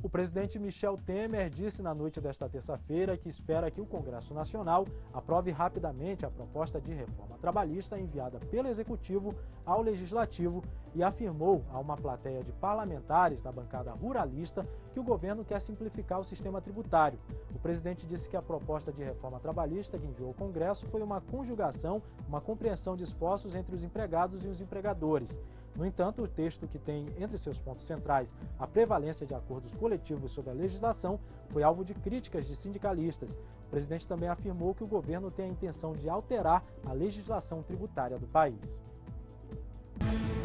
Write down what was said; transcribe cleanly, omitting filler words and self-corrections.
O presidente Michel Temer disse na noite desta terça-feira que espera que o Congresso Nacional aprove rapidamente a proposta de reforma trabalhista enviada pelo Executivo ao Legislativo e afirmou a uma plateia de parlamentares da bancada ruralista que o governo quer simplificar o sistema tributário. O presidente disse que a proposta de reforma trabalhista que enviou ao Congresso foi uma conjugação, uma compreensão de esforços entre os empregados e os empregadores. No entanto, o texto, que tem entre seus pontos centrais a prevalência de acordos coletivos sobre a legislação, foi alvo de críticas de sindicalistas. O presidente também afirmou que o governo tem a intenção de alterar a legislação tributária do país.